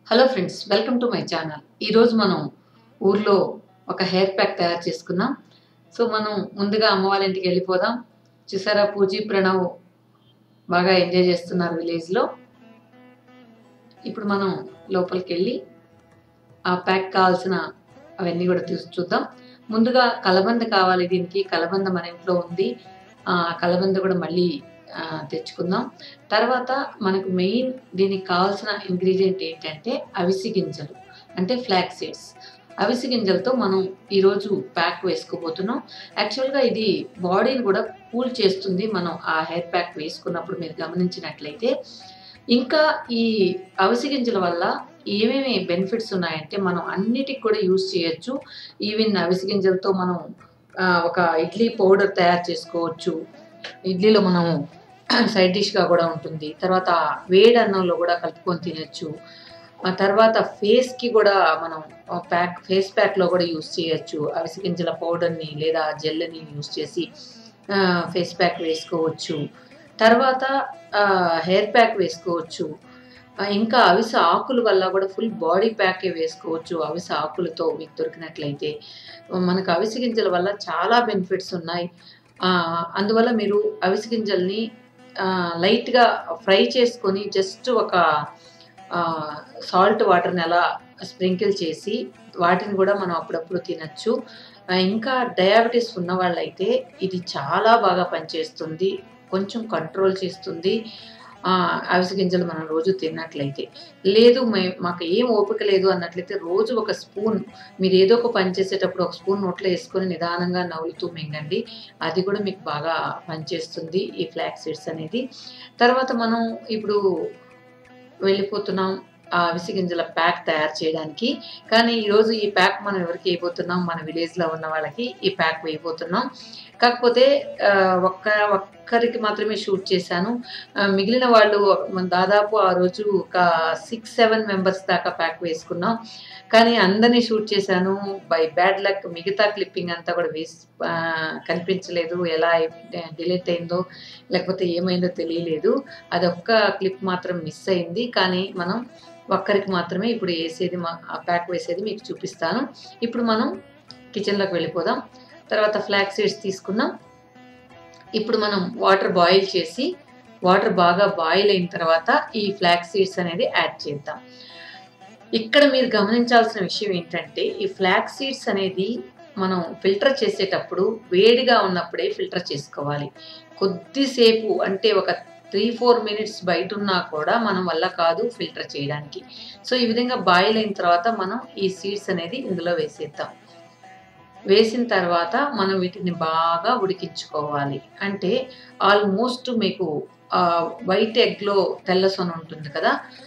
Hello friends, welcome to my channel. ఈరోజు మనం ఊర్లో ఒక హెయిర్ ప్యాక్ తయారు చేసుకున్నాం. సో మనం ముందుగా అమ్మ వాళ్ళ ఇంటికి వెళ్ళిపోదాం. చూసారా, పూజీ ప్రణవ్ బాగా ఎంజాయ్ చేస్తున్నారు విలేజ్లో. ఇప్పుడు మనం లోపలికి వెళ్ళి ఆ ప్యాక్ కావాల్సిన అవన్నీ కూడా చూద్దాం. ముందుగా కలబంద కావాలి. దీనికి కలబంద మన ఇంట్లో ఉంది. కలబంద కూడా మళ్ళీ తెచ్చుకుందాం. తర్వాత మనకు మెయిన్ దీనికి కావాల్సిన ఇంగ్రీడియంట్ ఏంటంటే అవిసి గింజలు, అంటే ఫ్లాక్స్ సీడ్స్. అవిసి గింజలతో మనం ఈరోజు ప్యాక్ వేసుకోబోతున్నాం. యాక్చువల్గా ఇది బాడీని కూడా కూల్ చేస్తుంది మనం ఆ హెయిర్ ప్యాక్ వేసుకున్నప్పుడు, మీరు గమనించినట్లయితే. ఇంకా ఈ అవిసి గింజల వల్ల ఏమేమి బెనిఫిట్స్ ఉన్నాయంటే మనం అన్నిటికి కూడా యూజ్ చేయొచ్చు. ఈవెన్ అవిసి గింజలతో మనం ఒక ఇడ్లీ పౌడర్ తయారు చేసుకోవచ్చు. ఇడ్లీలో మనం సైడ్ డిష్గా కూడా ఉంటుంది. తర్వాత వేడి అన్నంలో కూడా కలుపుకొని తినచ్చు. ఆ తర్వాత ఫేస్కి కూడా మనం ఫేస్ ప్యాక్లో కూడా యూజ్ చేయొచ్చు. అవిసి గింజల పౌడర్ని లేదా జెల్ని యూజ్ చేసి ఫేస్ ప్యాక్ వేసుకోవచ్చు. తర్వాత హెయిర్ ప్యాక్ వేసుకోవచ్చు. ఇంకా అవిసె ఆకుల వల్ల కూడా ఫుల్ బాడీ ప్యాకే వేసుకోవచ్చు. అవిసె ఆకులతో మీకు దొరికినట్లయితే మనకు అవిసె గింజల వల్ల చాలా బెనిఫిట్స్ ఉన్నాయి. అందువల్ల మీరు అవిసె గింజల్ని లైట్గా ఫ్రై చేసుకొని జస్ట్ ఒక సాల్ట్ వాటర్ని అలా స్ప్రింకిల్ చేసి వాటిని కూడా మనం అప్పుడప్పుడు తినచ్చు. ఇంకా డయాబెటీస్ ఉన్న వాళ్ళైతే ఇది చాలా బాగా పనిచేస్తుంది, కొంచెం కంట్రోల్ చేస్తుంది అవిసె గింజలు మనం రోజు తిన్నట్లయితే. లేదు మాకు ఏం ఓపిక లేదు అన్నట్లయితే రోజు ఒక స్పూన్, మీరు ఏదో ఒక పని చేసేటప్పుడు ఒక స్పూన్ నోట్లో వేసుకొని నిదానంగా నవ్వులుతూ మింగండి. అది కూడా మీకు బాగా పనిచేస్తుంది ఈ ఫ్లాక్స్ సీడ్స్ అనేది. తర్వాత మనం ఇప్పుడు వెళ్ళిపోతున్నాం ఆ అవిసె గింజల ప్యాక్ తయారు చేయడానికి. కానీ ఈరోజు ఈ ప్యాక్ మనం ఎవరికి వేయబోతున్నాం, మన విలేజ్లో ఉన్న వాళ్ళకి ఈ ప్యాక్ వేయబోతున్నాం. కాకపోతే ఒక్కరికి మాత్రమే షూట్ చేశాను. మిగిలిన వాళ్ళు దాదాపు ఆ రోజు ఒక 6-7 మెంబర్స్ దాకా ప్యాక్ వేసుకున్నాం. కానీ అందరినీ షూట్ చేశాను. బై బ్యాడ్ లక్ మిగతా క్లిప్పింగ్ అంతా కూడా కనిపించలేదు. ఎలా డిలీట్ అయిందో లేకపోతే ఏమైందో తెలియలేదు. అదొక్క క్లిప్ మాత్రం మిస్ అయింది. కానీ మనం ఒక్కరికి మాత్రమే ఇప్పుడు వేసేది, ప్యాక్ వేసేది మీకు చూపిస్తాను. ఇప్పుడు మనం కిచెన్లోకి వెళ్ళిపోదాం. తర్వాత ఫ్లాక్స్ సీడ్స్ తీసుకున్నాం. ఇప్పుడు మనం వాటర్ బాయిల్ చేసి, వాటర్ బాగా బాయిల్ అయిన తర్వాత ఈ ఫ్లాక్స్ సీడ్స్ అనేది యాడ్ చేద్దాం. ఇక్కడ మీరు గమనించాల్సిన విషయం ఏంటంటే ఈ ఫ్లాక్స్ సీడ్స్ అనేది మనం ఫిల్టర్ చేసేటప్పుడు వేడిగా ఉన్నప్పుడే ఫిల్టర్ చేసుకోవాలి. కొద్దిసేపు అంటే ఒక 3-4 మినిట్స్ బయట ఉన్నా కూడా మనం వల్ల కాదు ఫిల్టర్ చేయడానికి. సో ఈ విధంగా బాయిల్ అయిన తర్వాత మనం ఈ సీడ్స్ అనేది ఇందులో వేసేద్దాం. వేసిన తర్వాత మనం వీటిని బాగా ఉడికించుకోవాలి. అంటే ఆల్మోస్ట్ మీకు వైట్ ఎగ్లో తెల్ల సొన ఉంటుంది కదా,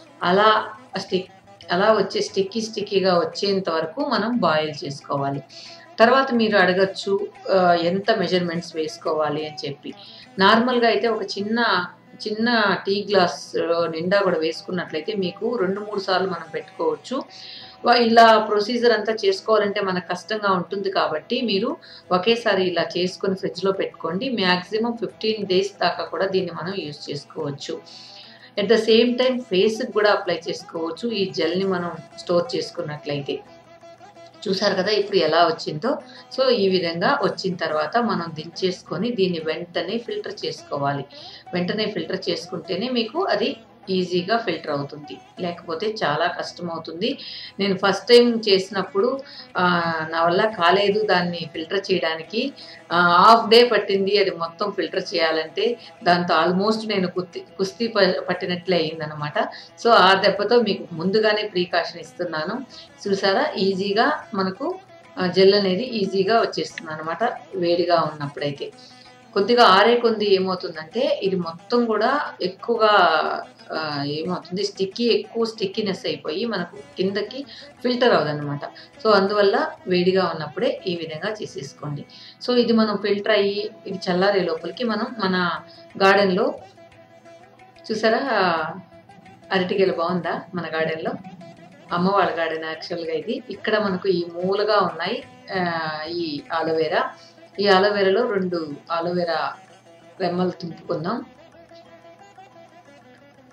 అలా వచ్చే స్టిక్కీగా వచ్చేంత వరకు మనం బాయిల్ చేసుకోవాలి. తర్వాత మీరు అడగచ్చు ఎంత మెజర్మెంట్స్ వేసుకోవాలి అని చెప్పి. నార్మల్గా అయితే ఒక చిన్న టీ గ్లాస్ నిండా కూడా వేసుకున్నట్లయితే మీకు 2-3 సార్లు మనం పెట్టుకోవచ్చు. ఇలా ప్రొసీజర్ అంతా చేసుకోవాలంటే మనకు కష్టంగా ఉంటుంది కాబట్టి మీరు ఒకేసారి ఇలా చేసుకొని ఫ్రిడ్జ్లో పెట్టుకోండి. మ్యాక్సిమం 15 డేస్ దాకా కూడా దీన్ని మనం యూజ్ చేసుకోవచ్చు. అట్ ద సేమ్ టైం ఫేస్కి కూడా అప్లై చేసుకోవచ్చు ఈ జెల్ని మనం స్టోర్ చేసుకున్నట్లయితే. చూసారు కదా ఇప్పుడు ఎలా వచ్చిందో. సో ఈ విధంగా వచ్చిన తర్వాత మనం దించేసుకొని దీన్ని వెంటనే ఫిల్టర్ చేసుకోవాలి. వెంటనే ఫిల్టర్ చేసుకుంటేనే మీకు అది ఈజీగా ఫిల్టర్ అవుతుంది, లేకపోతే చాలా కష్టం అవుతుంది. నేను ఫస్ట్ టైం చేసినప్పుడు నా వల్ల కాలేదు దాన్ని ఫిల్టర్ చేయడానికి. హాఫ్ డే పట్టింది అది మొత్తం ఫిల్టర్ చేయాలంటే. దాంతో ఆల్మోస్ట్ నేను కుస్తీ పట్టినట్లే అయిందనమాట. సో ఆ దెబ్బతో మీకు ముందుగానే ప్రికాషన్ ఇస్తున్నాను. చూసారా, ఈజీగా మనకు జెల్ అనేది ఈజీగా వచ్చేస్తుంది అనమాట వేడిగా ఉన్నప్పుడైతే. కొద్దిగా ఆరే కొద్ది ఏమవుతుందంటే ఇది మొత్తం కూడా ఎక్కువగా ఏమవుతుంది, ఎక్కువ స్టిక్కీనెస్ అయిపోయి మనకు కిందకి ఫిల్టర్ అవ్వదన్నమాట. సో అందువల్ల వేడిగా ఉన్నప్పుడే ఈ విధంగా చేసేసుకోండి. సో ఇది మనం ఫిల్టర్ అయ్యి ఇది చల్లారే లోపలికి మనం మన గార్డెన్లో చూసారా అరటిగెల బాగుందా మన గార్డెన్లో. అమ్మ వాళ్ళ గార్డెన్ యాక్చువల్గా ఇది. ఇక్కడ మనకు ఈ మూలగా ఉన్నాయి ఈ ఆలోవేరా. ఈ ఆలోవేరాలో 2 ఆలోవేరా రెమ్మలు తుంపుకుందాం.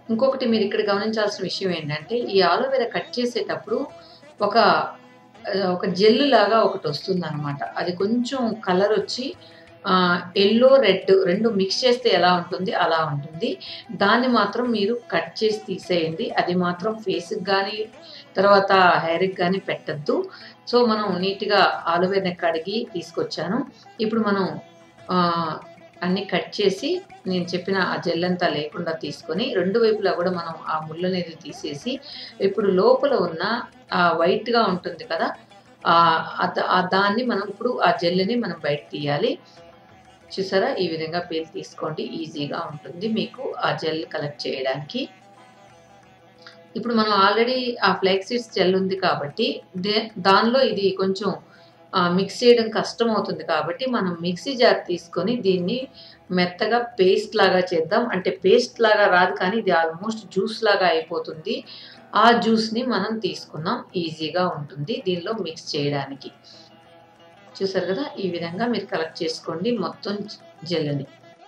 ఇంకొకటి మీరు ఇక్కడ గమనించాల్సిన విషయం ఏంటంటే, ఈ ఆలోవెరా కట్ చేసేటప్పుడు ఒక ఒక జెల్ లాగా ఒకటి వస్తుందనమాట. అది కొంచెం కలర్ వచ్చి యెల్లో, రెడ్ 2 మిక్స్ చేస్తే ఎలా ఉంటుంది అలా ఉంటుంది. దాన్ని మాత్రం మీరు కట్ చేసి తీసేయండి. అది మాత్రం ఫేస్‌కి గానీ, తర్వాత హెయిర్‌కి గానీ పెట్టొద్దు. సో, మనం నీట్‌గా ఆలోవెరాని కడిగి తీసుకొచ్చాను. ఇప్పుడు మనం అన్నీ కట్ చేసి నేను చెప్పిన ఆ జెల్ అంతా లేకుండా తీసుకొని 2 వైపులా కూడా మనం ఆ ముళ్ళనేది తీసేసి, ఇప్పుడు లోపల ఉన్న వైట్‌గా ఉంటుంది కదా! దాన్ని మనం ఇప్పుడు ఆ జెల్‌ని మనం బయట తీయాలి. చూసారా? ఈ విధంగా పీల్ తీసుకోండి. ఈజీగా ఉంటుంది మీకు ఆ జెల్ కలెక్ట్ చేయడానికి. ఇప్పుడు మనం ఆల్రెడీ ఆ ఫ్లాక్సీడ్స్ జెల్ ఉంది కాబట్టి దానిలో ఇది కొంచెం మిక్స్ చేయడం కష్టమవుతుంది కాబట్టి మనం మిక్సీ జార్ తీసుకొని దీన్ని మెత్తగా పేస్ట్ లాగా చేద్దాం. అంటే పేస్ట్ లాగా రాదు కానీ ఇది ఆల్మోస్ట్ జ్యూస్ లాగా అయిపోతుంది. ఆ జ్యూస్‌ని మనం తీసుకుందాం. ఈజీగా ఉంటుంది దీనిలో మిక్స్ చేయడానికి. చూసారు కదా! ఈ విధంగా మీరు కలెక్ట్ చేసుకోండి మొత్తం జెల్‌ని.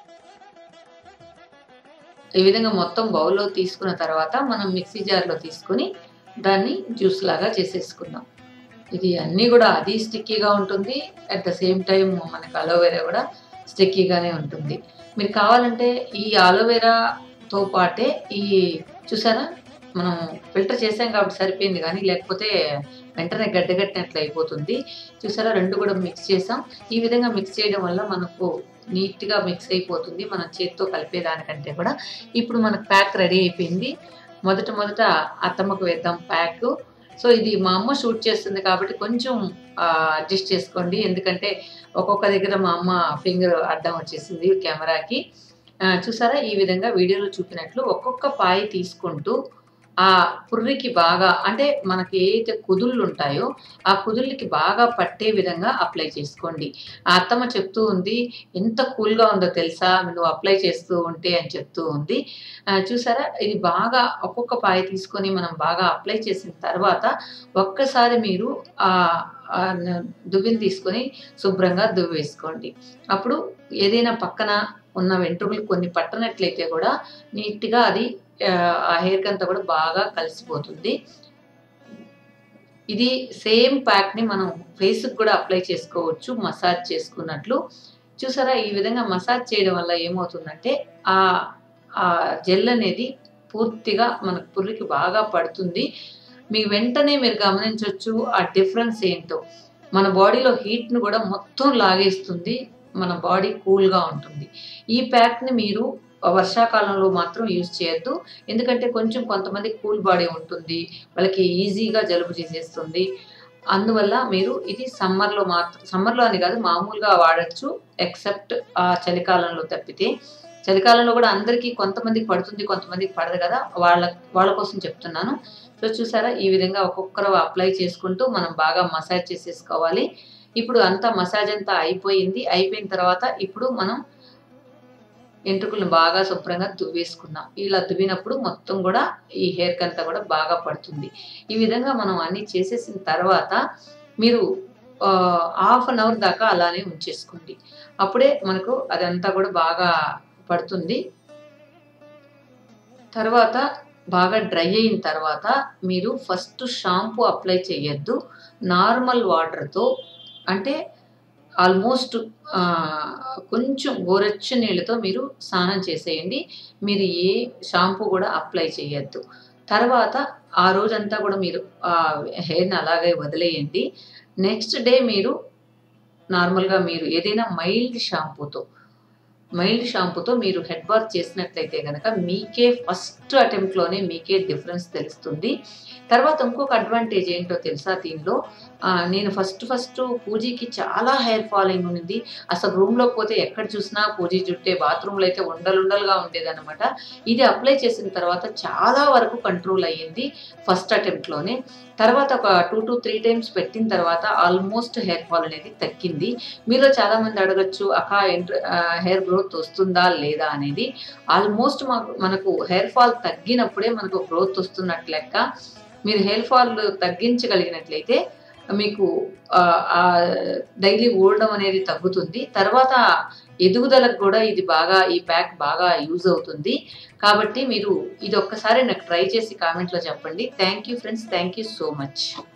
ఈ విధంగా మొత్తం బౌల్‌లో తీసుకున్న తర్వాత మనం మిక్సీ జార్‌లో తీసుకొని దాన్ని జ్యూస్ లాగా చేసేసుకుందాం. ఇది అన్నీ కూడా అది స్టిక్కీగా ఉంటుంది. అట్ ద సేమ్ టైమ్ మనకు అలోవెరా కూడా స్టిక్కీగానే ఉంటుంది. మీరు కావాలంటే ఈ అలోవెరాతో పాటే చూసారా? మనం ఫిల్టర్ చేసాం కాబట్టి సరిపోయింది కానీ లేకపోతే వెంటనే గడ్డగట్టినట్లు అయిపోతుంది. చూసారా? 2 కూడా మిక్స్ చేసాం. ఈ విధంగా మిక్స్ చేయడం వల్ల మనకు నీట్‌గా మిక్స్ అయిపోతుంది. మనం చేత్తో కలిపేదానికంటే కూడా. ఇప్పుడు మనకు ప్యాక్ రెడీ అయిపోయింది. మొదట అత్తమ్మకు వేద్దాం ప్యాకు. సో, ఇది మా అమ్మ షూట్ చేస్తుంది కాబట్టి కొంచెం అడ్జస్ట్ చేసుకోండి. ఎందుకంటే ఒక్కొక్క దగ్గర మా అమ్మ ఫింగర్ అడ్డం వచ్చేసింది కెమెరాకి. చూసారా? ఈ విధంగా వీడియోలో చూపినట్లు ఒక్కొక్క పాయ తీసుకుంటూ ఆ పుర్రికి బాగా అంటే మనకి ఏదైతే కుదుళ్ళుంటాయో ఆ కుదుళ్ళకి బాగా పట్టే విధంగా అప్లై చేసుకోండి. ఆ అత్తమ్మ చెప్తూ ఉంది, "ఎంత కూల్‌గా ఉందో తెలుసా నువ్వు అప్లై చేస్తూ ఉంటే" అని చెప్తూ ఉంది. చూసారా? ఇది బాగా ఒక్కొక్క పాయ తీసుకొని మనం బాగా అప్లై చేసిన తర్వాత ఒక్కసారి మీరు దువ్విని తీసుకొని శుభ్రంగా దువ్వేసుకోండి. అప్పుడు ఏదైనా పక్కన ఉన్న వెంట్రుకలు కొన్ని పట్టనట్లయితే కూడా నీట్‌గా అది ఆ హెయిర్‌కి అంతా కూడా బాగా కలిసిపోతుంది. ఇది సేమ్ ప్యాక్‌ని మనం ఫేస్‌కి కూడా అప్లై చేసుకోవచ్చు మసాజ్ చేసుకున్నట్లు. చూసారా? ఈ విధంగా మసాజ్ చేయడం వల్ల ఏమవుతుందంటే ఆ జెల్ అనేది పూర్తిగా మనకు పుర్రికి బాగా పడుతుంది. వెంటనే మీరు గమనించొచ్చు ఆ డిఫరెన్స్ ఏంటో. మన బాడీలో హీట్‌ని కూడా మొత్తం లాగేస్తుంది. మన బాడీ కూల్‌గా ఉంటుంది. ఈ ప్యాక్‌ని మీరు వర్షాకాలంలో మాత్రం యూజ్ చేయొద్దు. ఎందుకంటే కొంతమందికి కూల్ బాడీ ఉంటుంది. వాళ్ళకి ఈజీగా జలుబు చేసేస్తుంది. అందువల్ల మీరు ఇది సమ్మర్‌లో అని కాదు మామూలుగా వాడొచ్చు. ఎక్సెప్ట్ చలికాలంలో తప్పితే. చలికాలంలో కూడా అందరికీ కొంతమందికి పడుతుంది, కొంతమందికి పడదు కదా! వాళ్ళ కోసం చెప్తున్నాను. సో, చూసారా? ఈ విధంగా ఒక్కొక్కరు అప్లై చేసుకుంటూ మనం బాగా మసాజ్ చేసేసుకోవాలి. ఇప్పుడు అంతా మసాజ్ అంతా అయిపోయింది. అయిపోయిన తర్వాత ఇప్పుడు మనం వెంట్రుకలను బాగా శుభ్రంగా దువ్వేసుకుందాం. ఇలా దువ్వినప్పుడు మొత్తం కూడా ఈ హెయిర్‌కి అంతా కూడా బాగా పడుతుంది. ఈ విధంగా మనం అన్నీ చేసేసిన తర్వాత మీరు హాఫ్ అన్ అవర్ దాకా అలానే ఉంచేసుకోండి. అప్పుడే మనకు అదంతా కూడా బాగా పడుతుంది. తర్వాత బాగా డ్రై అయిన తర్వాత మీరు ఫస్ట్ షాంపూ అప్లై చేయొద్దు. నార్మల్ వాటర్‌తో అంటే ఆల్మోస్ట్ కొంచెం గోరువెచ్చని నీళ్ళతో మీరు స్నానం చేసేయండి. మీరు ఏ షాంపూ కూడా అప్లై చేయొద్దు. తర్వాత ఆ రోజంతా కూడా మీరు హెయిర్‌ని అలాగే వదిలేయండి. నెక్స్ట్ డే మీరు నార్మల్‌గా మీరు ఏదైనా మైల్డ్ షాంపూతో మీరు హెడ్ బాత్ చేసినట్లయితే గనక మీకే ఫస్ట్ అటెంప్ట్‌లోనే మీకే డిఫరెన్స్ తెలుస్తుంది. తర్వాత ఇంకొక అడ్వాంటేజ్ ఏంటో తెలుసా దీనిలో? నేను ఫస్ట్ పూజీకి చాలా హెయిర్ ఫాలింగ్ ఉంది. అసలు రూమ్‌లోకి పోతే ఎక్కడ చూసినా పూజీ జుట్టే. బాత్రూమ్‌లో అయితే ఉండలుండలుగా ఉండేదనమాట. ఇది అప్లై చేసిన తర్వాత చాలా వరకు కంట్రోల్ అయ్యింది ఫస్ట్ అటెంప్ట్‌లోనే. తర్వాత ఒక 2-3 టైమ్స్ పెట్టిన తర్వాత ఆల్మోస్ట్ హెయిర్ ఫాల్ అనేది తగ్గింది. మీలో చాలామంది అడగొచ్చు, "అక్క హెయిర్ గ్రోత్ వస్తుందా లేదా?" అనేది. ఆల్మోస్ట్ మనకు హెయిర్ ఫాల్ తగ్గినప్పుడే మనకు గ్రోత్ వస్తున్నట్లు లెక్క. మీరు హెయిర్ ఫాల్ తగ్గించగలిగినట్లయితే మీకు డైలీ ఊడడం అనేది తగ్గుతుంది. తర్వాత ఎదుగుదలకు కూడా ఇది బాగా, ఈ ప్యాక్ బాగా యూజ్ అవుతుంది. కాబట్టి మీరు ఇది ఒక్కసారి నాకు ట్రై చేసి కామెంట్లో చెప్పండి. Thank you friends, thank you so much.